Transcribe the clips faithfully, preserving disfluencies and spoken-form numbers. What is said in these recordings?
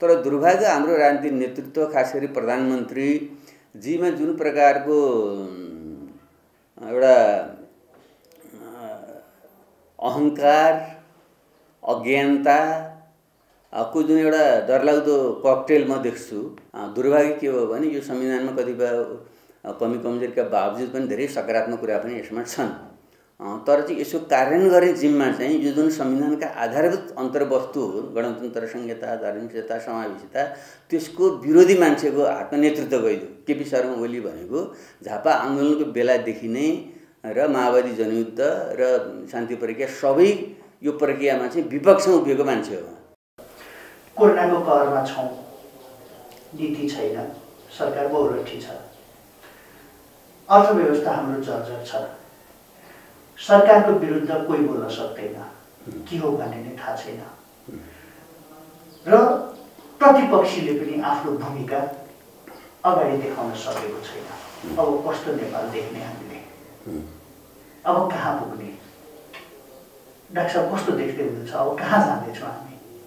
तर दुर्भाग्य हाम्रो राजनीतिक नेतृत्व खास गरी प्रधानमन्त्री जीमा जुन प्रकारको एउटा अहंकार अज्ञानता को जुन एउटा डरलाग्दो ककटेल म देख्छु। दुर्भाग्य के हो भने यो संविधानमा कतिपय कमी कमजोरीका बावजुद पनि धेरै सकारात्मक कुरा पनि यसमा छन्। तर चाहिँ यसको कार्यान्वयन गर्ने जिम्मा चाहिँ यो जुन संविधानका आधारभूत अन्तर्वस्तु हो गणतन्त्र संहिता धार्मिकता समावेशिता त्यसको विरोधी मान्छेको हातमा नेतृत्व गइदियो। केपी शर्मा ओली भनेको झापा आन्दोलनको बेलादेखि नै र माओवादी जनयुद्ध र शान्ति प्रक्रिया सबै यो प्रक्रियामा चाहिँ विपक्षमा उभिएको मान्छे हो। कोरोनाको कहरमा छौं, नीति छैन, सरकार बहुरठी छ, अर्थव्यवस्था हाम्रो जर्जर छ, सरकारको विरुद्ध कोही बोल्न सक्दैन, के हो भन्ने नै थाहा छैन र प्रतिपक्षीले पनि आफ्नो भूमिका अगाडि देखाउन सकेको छैन। अब कस्तो नेपाल देख्ने हामीले, अब कहाँ पुग्ने? डाक्टर साहब कस्तो देख्दै हुनुहुन्छ? अब कहाँ जाँदैछौँ हामी?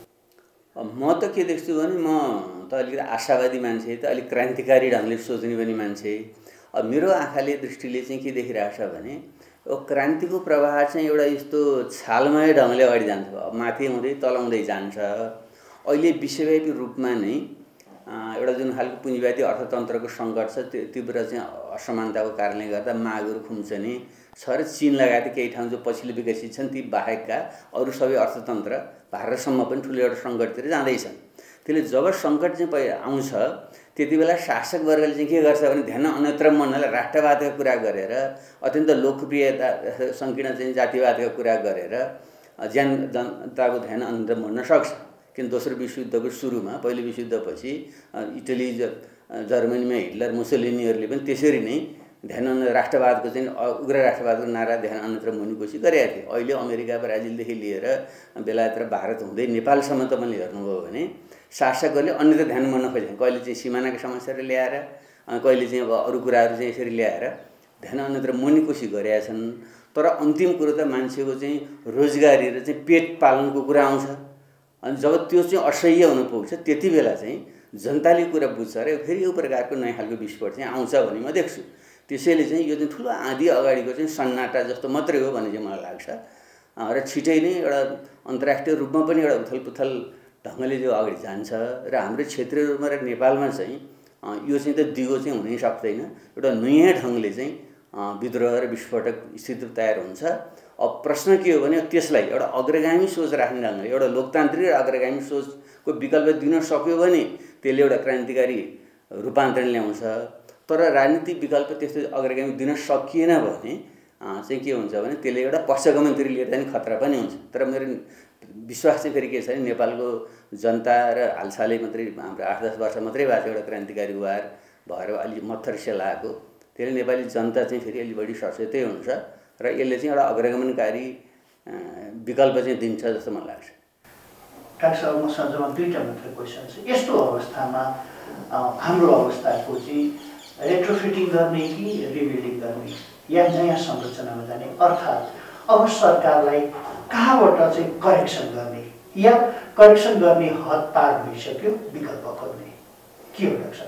म त के देख्छु भने म त अलिकति आशावादी मान्छे, त अलिक क्रान्तिकारी ढङ्गले सोच्ने पनि मान्छे। अब मेरो आँखाले दृष्टिले चाहिँ के देखिरहेको छ भने क्रान्तिको प्रवाह चाहिँ एउटा यस्तो छालमय ढङ्गले अगाडि जान्छ, माथि हुँदै तलाउँदै जान्छ। अहिले विश्वव्यापी रूपमा नै एउटा जुन खालको पुँजीवादी अर्थतन्त्रको सङ्कट छ, त्यो तीव्र चाहिँ असमानताको कारणले गर्दा मागहरू खुम्चने छ र चीन लगायत केही ठाउँ जो पछिल्लो विकसित छन् ती बाहेकका अरू सबै अर्थतन्त्र भारतसम्म पनि ठुलो एउटा सङ्कटतिर जाँदैछन्। त्यसले जब सङ्कट चाहिँ आउँछ त्यति बेला शासक वर्गले चाहिँ के गर्छ भने ध्यान अन्यत्र मन्नलाई राष्ट्रवादका कुरा गरेर अत्यन्त लोकप्रियता सङ्कीर्ण चाहिँ जातिवादका कुरा गरेर ज्यान जनताको ध्यान अन्यत्र मन्न सक्छ। किन दोस्रो विश्वयुद्धको सुरुमा पहिलो विश्वयुद्धपछि इटली जर्मनीमा हिटलर मुसोलिनीहरूले पनि त्यसरी नै ध्यान राष्ट्रवादको चाहिँ उग्र राष्ट्रवादको नारा ध्यान अन्यत्र मुनि कोसिस गरेका थिए। अहिले अमेरिका ब्राजिलदेखि लिएर बेलायत र भारत हुँदै नेपालसम्म तपाईँले हेर्नुभयो भने शासकहरूले अन्यत्र ध्यान मर्न खोजेको, कहिले चाहिँ सिमानाको समस्याहरू ल्याएर कहिले चाहिँ अब अरू कुराहरू चाहिँ यसरी ल्याएर ध्यान अन्यत्र मुनि कोसिस गरेका छन्। तर अन्तिम कुरो त मान्छेको चाहिँ रोजगारी र चाहिँ पेट पालनको कुरा आउँछ। अनि जब त्यो चाहिँ असह्य हुन पुग्छ त्यति बेला चाहिँ जनताले कुरा बुझ्छ र फेरि यो प्रकारको नयाँ खालको विस्फोट चाहिँ आउँछ भन्ने म देख्छु। त्यसैले चाहिँ यो चाहिँ ठुलो आँधी अगाडिको चाहिँ सन्नाटा जस्तो मात्रै हो भन्ने चाहिँ मलाई लाग्छ र छिटै नै एउटा अन्तर्राष्ट्रिय रूपमा पनि एउटा उथलपुथल ढङ्गले जो अगाडि जान्छ र हाम्रो क्षेत्रीय रूपमा र नेपालमा चाहिँ यो चाहिँ त दिगो चाहिँ हुनै सक्दैन। एउटा नयाँ ढङ्गले चाहिँ विद्रोह र विस्फोटक स्थिति तयार हुन्छ। अब प्रश्न के हो भने त्यसलाई एउटा अग्रगामी सोच राख्ने ढङ्गले एउटा लोकतान्त्रिक र अग्रगामी सोचको विकल्प दिन सक्यो भने त्यसले एउटा क्रान्तिकारी रूपान्तरण ल्याउँछ। तर राजनीतिक विकल्प त्यस्तो अग्रगामी दिन सकिएन भने चाहिँ के हुन्छ भने त्यसले एउटा पक्षगमनतिर लिएर जाने खतरा पनि हुन्छ। तर मेरो विश्वास चाहिँ फेरि के छ भने नेपालको जनता र हालसालै मात्रै हाम्रो आठ दस वर्ष मात्रै भएको एउटा क्रान्तिकारी वार भएर अलि मत्थर सेलाएको, त्यसले नेपाली जनता चाहिँ फेरि अलि बढी सचेतै हुन्छ र यसले चाहिँ एउटा अग्रगमनकारी विकल्प चाहिँ दिन्छ जस्तो मलाई लाग्छ। डाक्टर साहब मसँग दुईवटा मात्र क्वेसन छ। यस्तो अवस्थामा हाम्रो अवस्थाको चाहिँ रेट्रोफिटिङ गर्ने कि रिबिल्डिङ गर्ने या नयाँ संरचनामा जाने, अर्थात् अब सरकारलाई कहाँबाट चाहिँ करेक्सन गर्ने या करेक्सन गर्ने हद पार भइसक्यो, विकल्प खोज्ने के हो डाक्टर साहब?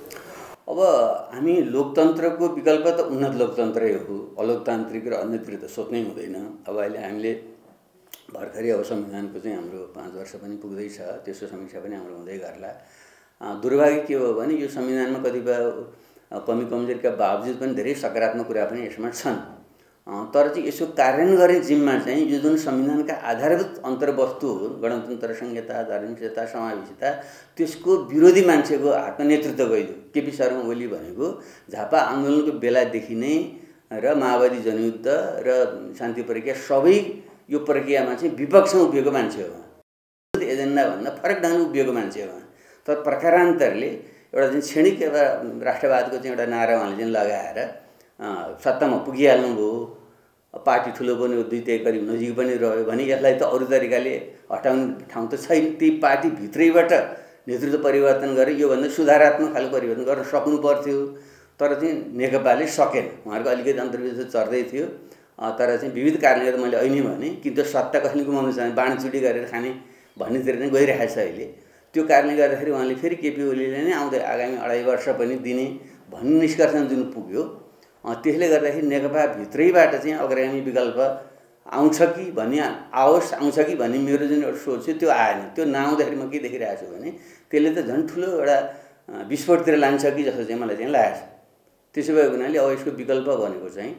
अब हामी लोकतन्त्रको विकल्प त उन्नत लोकतन्त्रै हो, अलोकतान्त्रिक र अन्यतिर त सोच्नै हुँदैन। अब अहिले हामीले भर्खरै अब संविधानको चाहिँ हाम्रो पाँच वर्ष पनि पुग्दैछ, त्यसको समीक्षा पनि हाम्रो हुँदै गर्ला। दुर्भाग्य के हो भने यो संविधानमा कतिपय कमी कमजोरीका बावजुद पनि धेरै सकारात्मक कुरा पनि यसमा छन्। तर चाहिँ यसको कार्यान्वयन गर्ने जिम्मा चाहिँ यो जुन संविधानका आधारभूत अन्तर्वस्तु हो गणतन्त्र संहिता धार्मिकता समावेशिता त्यसको विरोधी मान्छेको हातमा नेतृत्व गइदियो। केपी शर्मा ओली भनेको झापा आन्दोलनको बेलादेखि नै र माओवादी जनयुद्ध र शान्ति प्रक्रिया सबै यो प्रक्रियामा चाहिँ विपक्षमा उभिएको मान्छे हो। एजेन्डा भन्दा फरक ढङ्गले उभिएको मान्छे हो। तर प्रकारान्तरले एउटा चाहिँ क्षणिक एउटा राष्ट्रवादको चाहिँ एउटा नारा उहाँले चाहिँ लगाएर सत्तामा पुगिहाल्नुभयो, पार्टी ठुलो पनि हो, दुई तय करिब नजिक पनि रह्यो भने यसलाई त अरू तरिकाले हटाउने ठाउँ त छैन। त्यही पार्टीभित्रैबाट नेतृत्व परिवर्तन गरेर योभन्दा सुधारात्मक खालको परिवर्तन गर्न सक्नु पर्थ्यो। तर चाहिँ नेकपाले सकेन, उहाँहरूको अलिकति अन्तर्विरोध चढ्दै थियो। तर चाहिँ विविध कारणले गर्दा मैले अहिले भने कि त्यो सत्ता कसले गुमाउनु चाहने, बाँडचुँडी गरेर खाने भन्नेतिर नै गइरहेको छ अहिले। त्यो कारणले गर्दाखेरि उहाँले फेरि केपी ओलीले नै आउँदै आगामी अढाई वर्ष पनि दिने भन्ने निष्कर्षमा जुन पुग्यो, त्यसले गर्दाखेरि नेकपा भित्रैबाट चाहिँ अग्रगामी विकल्प आउँछ कि भन्ने आओस् आउँछ कि भन्ने मेरो जुन एउटा सोच थियो त्यो आएन। त्यो नआउँदाखेरि म के देखिरहेको छु भने त्यसले त झन् ठुलो एउटा विस्फोटतिर लान्छ कि जस्तो चाहिँ मलाई चाहिँ लागेको छ। त्यसो भएको हुनाले अब यसको विकल्प भनेको चाहिँ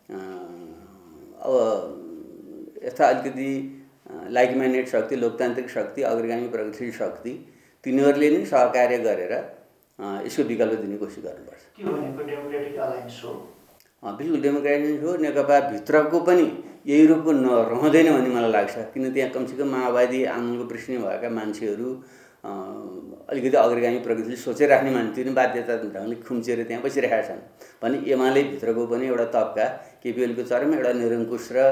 अब यस्ता अलिकति लाइक माइन्डेड शक्ति, लोकतान्त्रिक शक्ति, अग्रगामी प्रगतिशील शक्ति तिनीहरूले नै सहकार्य गरेर यसको विकल्प दिने कोसिस गर्नुपर्छ। के भनेको डेमोक्रेटिक अलायन्स हो? बिल्कुल डेमोक्रेटिक हो। नेकपा भित्रको पनि यही रूपको नरहँदैन भन्ने मलाई लाग्छ। किन त्यहाँ कमसेकम माओवादी आन्दोलनको पृष्ठभूमि भएका मान्छेहरू, अलिकति अग्रगामी प्रगतिशील सोचेर राख्ने मान्छे पनि बाध्यता ढङ्गले खुम्चेर त्यहाँ बसिरहेका छन् भने एमाले भित्रको पनि एउटा तबका केपी ओलीको चरम एउटा निरङ्कुश र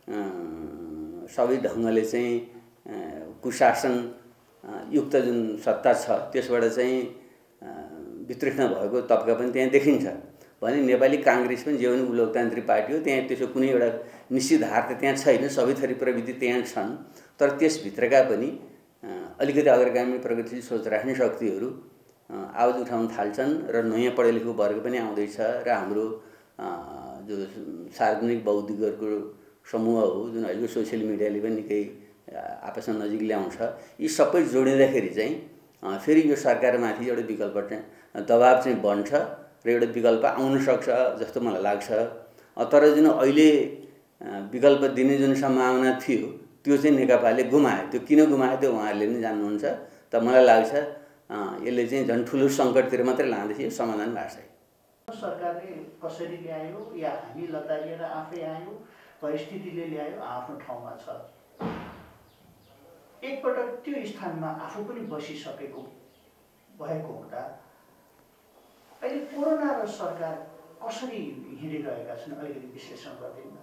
सबै ढङ्गले चाहिँ कुशासन युक्त जुन सत्ता छ त्यसबाट चाहिँ वितृष्ण भएको तबका पनि त्यहाँ देखिन्छ भने नेपाली काङ्ग्रेस पनि जे पनि लोकतान्त्रिक पार्टी हो, त्यहाँ त्यसो कुनै एउटा निश्चित हार त त्यहाँ छैन। सबै थरी प्रविधि त्यहाँ छन्, तर त्यसभित्रका पनि अलिकति अग्रगामी प्रगतिशील सोच राख्ने शक्तिहरू आवाज उठाउन थाल्छन् र नयाँ पढे लेखेको वर्ग पनि आउँदैछ र हाम्रो जो सार्वजनिक बौद्धिकहरूको समूह हो जुन अहिले सोसियल मिडियाले पनि निकै आपसमा नजिक ल्याउँछ, यी सबै जोडिँदाखेरि चाहिँ फेरि यो सरकारमाथि एउटा विकल्प चाहिँ दबाब चाहिँ बन्छ र एउटा विकल्प आउन सक्छ जस्तो मलाई लाग्छ। तर जुन अहिले विकल्प दिने जुन सम्भावना थियो त्यो चाहिँ नेकपाले गुमायो। त्यो किन गुमायो त्यो उहाँहरूले नै जान्नुहुन्छ। त मलाई लाग्छ यसले चाहिँ झन् ठुलो सङ्कटतिर मात्रै लाँदैछ, यो समाधान भएको छैन। सरकारले कसरी ल्यायो या हामी लतारिएर आफै आयो, परिस्थितिले ल्यायो, आफ्नो ठाउँमा छ। एकपटक त्यो स्थानमा आफू पनि बसिसकेको भएको हुँदा अहिले कोरोना र सरकार कसरी हिँडिरहेका छन् अलिकति विश्लेषण गरिदिनु।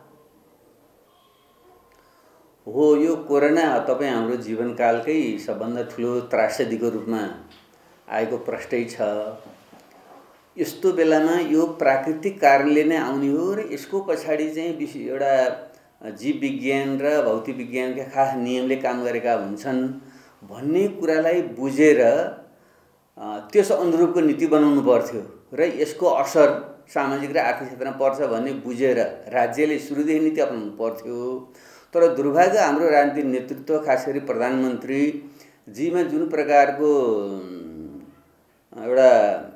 हो, यो कोरोना तपाईँ हाम्रो जीवनकालकै सबभन्दा ठुलो त्रासदीको रूपमा आएको प्रष्टै छ। यस्तो बेलामा यो प्राकृतिक कारणले नै आउने हो र यसको पछाडि चाहिँ विशेष एउटा जीव विज्ञान र भौतिक विज्ञानका खास नियमले काम गरेका हुन्छन् भन्ने कुरालाई बुझेर त्यस अनुरूपको नीति बनाउनु पर्थ्यो र यसको असर सामाजिक र आर्थिक क्षेत्रमा पर्छ भन्ने बुझेर राज्यले सुरुदेखि नीति अपनाउनु पर्थ्यो। तर दुर्भाग्य हाम्रो राजनीतिक नेतृत्व खास गरी प्रधानमन्त्री जीमा जुन प्रकारको एउटा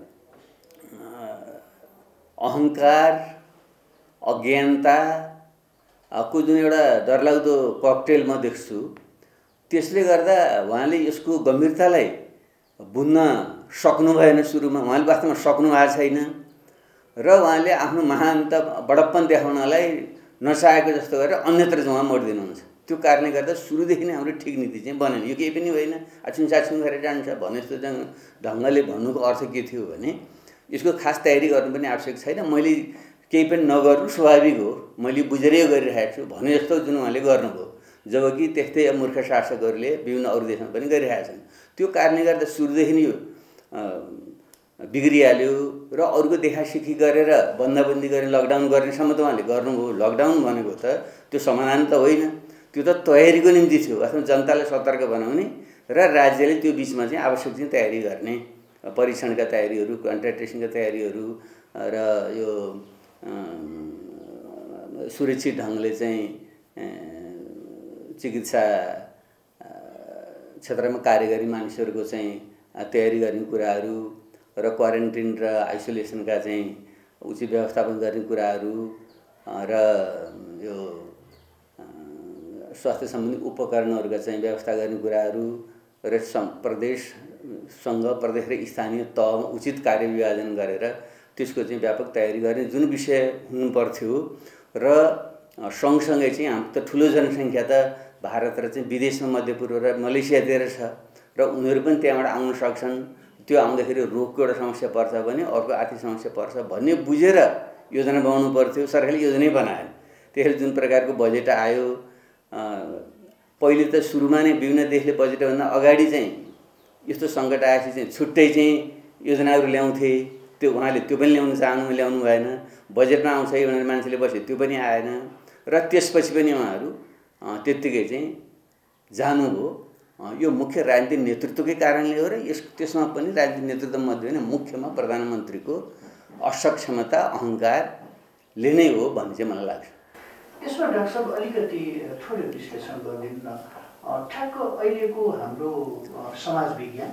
अहङ्कार, अज्ञानता को जुन एउटा डरलाग्दो ककटेल म देख्छु, त्यसले गर्दा उहाँले यसको गम्भीरतालाई बुझ्न सक्नु भएन। सुरुमा उहाँले वास्तवमा सक्नु भएको छैन र उहाँले आफ्नो महानता बडप्पन देखाउनलाई नचाहेको जस्तो गरेर अन्यत्र चाहिँ उहाँ मोडिदिनुहुन्छ। त्यो कारणले गर्दा सुरुदेखि नै हाम्रो ठिक नीति चाहिँ बनेन। यो केही पनि होइन, आछुङछाछुङ गरेर जान्छ भने जस्तो ढङ्गले भन्नुको अर्थ के थियो भने यसको खास तयारी गर्नु पनि आवश्यक छैन, मैले केही पनि नगर्नु स्वाभाविक हो, मैले बुझेरै गरिरहेको छु भने जस्तो जुन उहाँले गर्नुभयो। जबकि त्यस्तै मूर्ख शासकहरूले विभिन्न अरू देशमा पनि गरिरहेका छन्। त्यो कारणले गर्दा सुरुदेखि नै यो बिग्रिहाल्यो र अरूको देखासिखी गरेर बन्दाबन्दी गरेर लकडाउन गर्नेसम्म त उहाँले गर्नुभयो। लकडाउन भनेको त त्यो समाधान त होइन, त्यो त तयारीको निम्ति थियो। अथवा जनतालाई सतर्क बनाउने र राज्यले त्यो बिचमा चाहिँ आवश्यक चाहिँ तयारी गर्ने, परीक्षणका तयारीहरू, कन्ट्याक्ट ट्रेसिङका तयारीहरू र यो सुरक्षित ढङ्गले चाहिँ चिकित्सा क्षेत्रमा कार्य गर्ने मानिसहरूको चाहिँ तयारी गर्ने कुराहरू र क्वारेन्टिन र आइसोलेसनका चाहिँ उचित व्यवस्थापन गर्ने कुराहरू र यो स्वास्थ्य सम्बन्धी उपकरणहरूका चाहिँ व्यवस्था गर्ने कुराहरू र प्रदेशसँग प्रदेश र स्थानीय तहमा उचित कार्य विभाजन गरेर त्यसको चाहिँ व्यापक तयारी गर्ने जुन विषय हुनुपर्थ्यो र सँगसँगै चाहिँ हाम्रो त ठुलो जनसङ्ख्या त भारत र चाहिँ विदेशमा मध्यपूर्व र मलेसियातिर छ र उनीहरू पनि त्यहाँबाट आउन सक्छन्। त्यो आउँदाखेरि रोगको एउटा समस्या पर्छ भने अर्को आर्थिक समस्या पर्छ भन्ने बुझेर योजना बनाउनु पर्थ्यो। सरकारले योजनै बनाएन। त्यसले जुन प्रकारको बजेट आयो, पहिले त सुरुमा नै विभिन्न देशले बजेटभन्दा अगाडि चाहिँ यस्तो सङ्कट आएपछि चाहिँ छुट्टै चाहिँ योजनाहरू ल्याउँथे। त्यो उहाँले त्यो पनि ल्याउनु चाहनु ल्याउनु भएन। बजेटमा आउँछ भनेर मान्छेले बस्यो, त्यो पनि आएन र त्यसपछि पनि उहाँहरू त्यत्तिकै चाहिँ जानुभयो यो मुख्य राजनीतिक नेतृत्वकै कारणले हो र यस त्यसमा पनि राजनीतिक नेतृत्व मध्ये नै मुख्यमा प्रधानमन्त्रीको असक्षमता अहङ्कारले नै हो भन्ने चाहिँ मलाई लाग्छ। यसमा डाक्टर साहब अलिकति थोरै विश्लेषण गरिदिनु न। ठ्याक्क अहिलेको हाम्रो समाज विज्ञान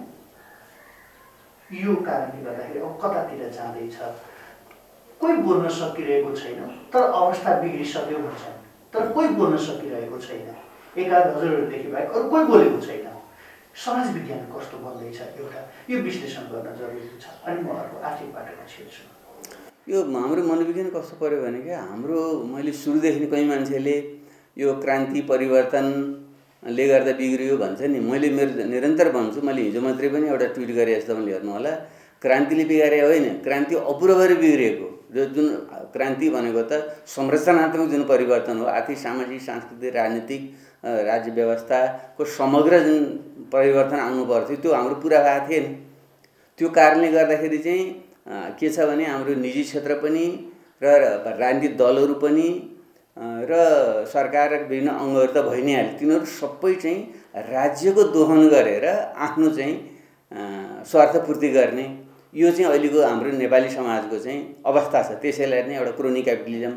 यो कारणले गर्दाखेरि अब कतातिर जाँदैछ, कोही बोल्न सकिरहेको छैन तर अवस्था बिग्रिसक्यो भन्छन्, तर कोही बोल्न सकिरहेको छैन, एकाध हजुरहरूदेखि बाहेक अरू कोही बोलेको छैन। समाज विज्ञान कस्तो बन्दैछ एउटा यो विश्लेषण गर्न जरुरी छ। अनि म अर्को आर्थिक बाटोमा छिर्छु। यो हाम्रो मनोविज्ञान कस्तो पर्यो भने क्या हाम्रो मैले सुरुदेखि नै कहीँ मान्छेले यो क्रान्ति परिवर्तनले गर्दा बिग्रियो भन्छ नि, मैले मेरो निरन्तर भन्छु, मैले हिजो मात्रै पनि एउटा ट्विट गरेँ जस्तो मैले हेर्नु होला, क्रान्तिले बिगारे होइन, क्रान्ति अपूर्व भएर बिग्रिएको। जो जुन क्रान्ति भनेको त संरचनात्मक जुन परिवर्तन हो, आर्थिक सामाजिक सांस्कृतिक राजनीतिक राज्य व्यवस्थाको समग्र जुन परिवर्तन आउनु पर्थ्यो त्यो हाम्रो पुरा भएको थिएन। त्यो कारणले गर्दाखेरि चाहिँ के छ भने हाम्रो निजी क्षेत्र पनि र राजनीतिक दलहरू पनि र सरकारका विभिन्न अङ्गहरू त भइ नै हाल्यो, तिनीहरू सबै चाहिँ राज्यको दोहन गरेर आफ्नो चाहिँ स्वार्थपूर्ति गर्ने यो चाहिँ अहिलेको हाम्रो नेपाली समाजको चाहिँ अवस्था छ। त्यसैलाई नै एउटा क्रोनी क्यापिटलिजम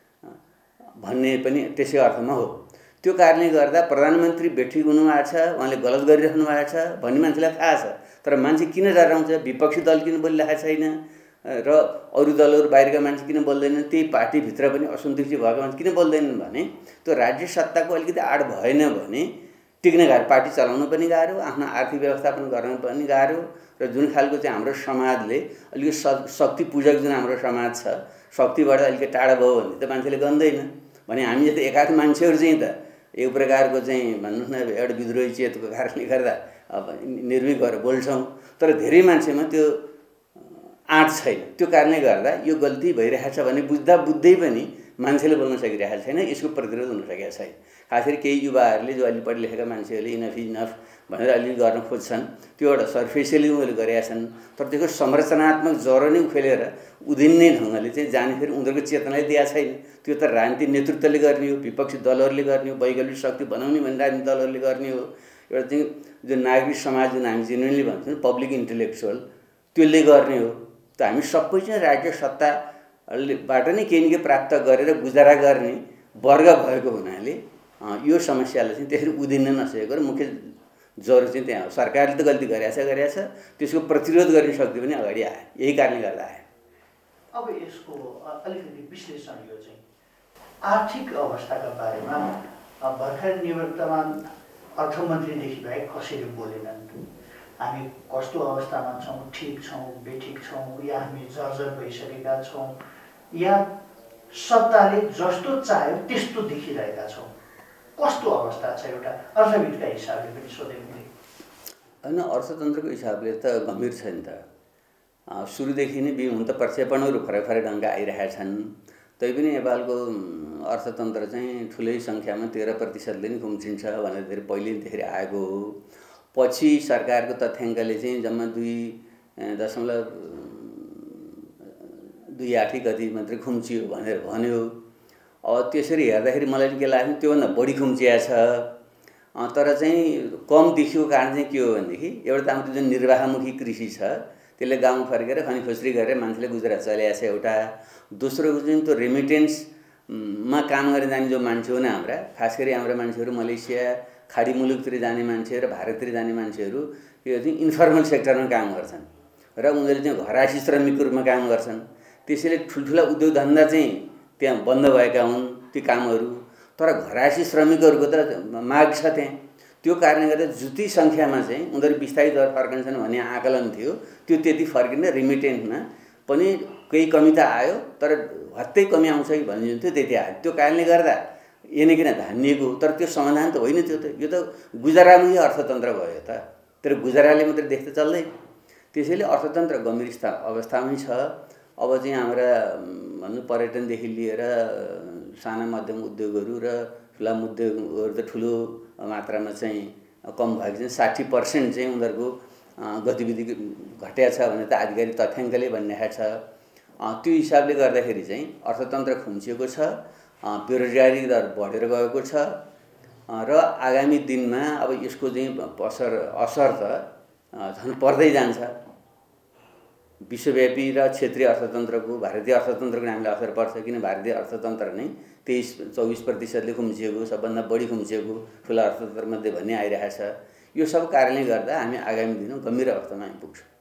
भन्ने पनि त्यसै अर्थमा हो। त्यो कारणले गर्दा प्रधानमन्त्री बेठिक हुनुभएको छ, उहाँले गलत गरिरहनु भएको छ भन्ने मान्छेलाई थाहा छ, तर मान्छे किन डराउँछ, विपक्षी दल किन बोलिरहेको छैन र अरू दलहरू बाहिरका मान्छे किन बोल्दैनन्, त्यही पार्टीभित्र पनि असन्तुष्टि भएका मान्छे किन बोल्दैनन् भने त्यो राज्य सत्ताको अलिकति आड भएन भने टिक्न गाह्रो, पार्टी चलाउनु पनि गाह्रो, आफ्नो आर्थिक व्यवस्थापन गर्न पनि गाह्रो। र जुन खालको चाहिँ हाम्रो समाजले अलिकति शक्ति पूजक जुन हाम्रो समाज छ, शक्तिबाट अलिकति टाढा भयो भने त मान्छेले गन्दैन भने हामी जस्तो एकाध मान्छेहरू चाहिँ त एक प्रकारको चाहिँ भन्नुहोस् न एउटा विद्रोही चेतको कारणले गर्दा अब निर्भीक भएर बोल्छौँ, तर धेरै मान्छेमा त्यो आँट छैन। त्यो कारणले गर्दा यो गल्ती भइरहेको छ भने बुझ्दा बुझ्दै पनि मान्छेले बोल्न सकिरहेको छैन, यसको प्रतिरोध हुन सकेको छैन। खास गरी केही युवाहरूले जो अलि पढे लेखेका मान्छेहरूले इनफ इज इनफ भनेर अलि गर्न खोज्छन्, त्यो एउटा सर्फेसियली उनीहरूले गरेका छन्, तर त्यसको संरचनात्मक जरो नै उखेलेर उदिन्ने ढङ्गले चाहिँ जाने फेरि उनीहरूको चेतनाले दिएको छैन। त्यो त राजनीतिक नेतृत्वले गर्ने हो, विपक्षी दलहरूले गर्ने हो, वैकल्पिक शक्ति बनाउने भन्ने राजनीतिक दलहरूले गर्ने हो, एउटा चाहिँ जुन नागरिक समाज जुन हामी जेन्युनली भन्छौँ पब्लिक इन्टेलेक्चुअल त्यसले गर्ने हो। त हामी सबै चाहिँ राज्य सत्ताबाट नै केही न केही प्राप्त गरेर गुजारा गर्ने वर्ग भएको हुनाले यो समस्यालाई चाहिँ त्यसरी उदिन्न नसकेको र मुख्य जरो चाहिँ त्यहाँ हो। सरकारले त गल्ती गरेछ गरेछ त्यसको प्रतिरोध गर्ने शक्ति पनि अगाडि आयो, यही कारणले गर्दा आयो। अब यसको अलिकति विश्लेषण यो चाहिँ आर्थिक अवस्थाका बारेमा भर्खर निवर्तमान अर्थमन्त्रीदेखि बाहेक कसैले बोलेनन्। हामी कस्तो अवस्थामा छौँ, ठिक छौँ, बेठिक छौँ, या हामी जर्जर भइसकेका छौँ, या सत्ताले जस्तो चाह्यो त्यस्तो देखिरहेका छौँ, कस्तो अवस्था छ एउटा अर्थविदका हिसाबले पनि सोधे भने? होइन, अर्थतन्त्रको हिसाबले त गम्भीर छ नि त। सुरुदेखि नै हुन त प्रक्षेपणहरू फरक फरक ढङ्गका आइरहेका छन्, तैपनि नेपालको अर्थतन्त्र चाहिँ ठुलै सङ्ख्यामा तेह्र प्रतिशतले नै खुम्चिन्छ भनेर धेरै पहिलेदेखि आएको हो। पछि सरकारको तथ्याङ्कले चाहिँ जम्मा दुई दशमलव दुई आठी कति मात्रै खुम्चियो भनेर भन्यो। अब त्यसरी हेर्दाखेरि मलाई के लाग्यो त्योभन्दा बढी खुम्चिया छ, तर चाहिँ कम देखियो। कारण चाहिँ के हो भनेदेखि एउटा त हाम्रो जुन निर्वाहमुखी कृषि छ त्यसले गाउँ फर्केर खनी खोस्री गरेर मान्छेले गुजरात चलिरहेको छ एउटा। दोस्रो चाहिँ त्यो रेमिटेन्समा काम गरेर जाने जो मान्छे हो नि हाम्रा, खास गरी हाम्रा मान्छेहरू मलेसिया खाडी मुलुकतिर जाने मान्छे र भारततिर जाने मान्छेहरू यो चाहिँ इन्फर्मल सेक्टरमा काम गर्छन् र उनीहरूले चाहिँ घरायसी श्रमिकको रूपमा काम गर्छन्। त्यसैले ठुल्ठुला उद्योग धन्दा चाहिँ त्यहाँ बन्द भएका हुन् ती कामहरू, तर घरायसी श्रमिकहरूको त माग छ त्यहाँ। त्यो कारणले गर्दा जति सङ्ख्यामा चाहिँ उनीहरू बिस्तारै दर फर्कन्छन् भन्ने आकलन थियो, त्यो त्यति फर्किन रिमिटेन्समा पनि केही कमी त आयो, तर हत्तै कमी आउँछ कि भन्ने जुन थियो त्यति आयो। त्यो कारणले गर्दा यिनै किन धानिएको, तर त्यो समाधान त होइन। त्यो त यो त गुजारामुखी अर्थतन्त्र भयो त, तर गुजाराले मात्रै देख्दा चल्दैन। त्यसैले अर्थतन्त्र गम्भीर अवस्थामै छ। अब चाहिँ हाम्रा भन्नु पर्यटनदेखि लिएर साना मध्यम उद्योगहरू र ठुला उद्योगहरू त ठुलो मात्रामा चाहिँ कम भएको चाहिँ साठी पर्सेन्ट चाहिँ उनीहरूको गतिविधि घटेको छ भने त आधिकारिक तथ्याङ्कले भनिरहेको छ। त्यो हिसाबले गर्दाखेरि चाहिँ अर्थतन्त्र खुम्चिएको छ, बेरोजगारी दर बढेर गएको छ र आगामी दिनमा अब यसको चाहिँ असर असर त झन् पर्दै जान्छ। विश्वव्यापी र क्षेत्रीय अर्थतन्त्रको भारतीय अर्थतन्त्रको हामीलाई असर पर्छ, किन भारतीय अर्थतन्त्र नै तेइस चौबिस प्रतिशतले खुम्चिएको सबभन्दा बढी खुम्चिएको ठुला अर्थतन्त्रमध्ये भन्ने आइरहेको छ। यो सब कारणले गर्दा हामी आगामी दिनमा गम्भीर अवस्थामा आइपुग्छौँ।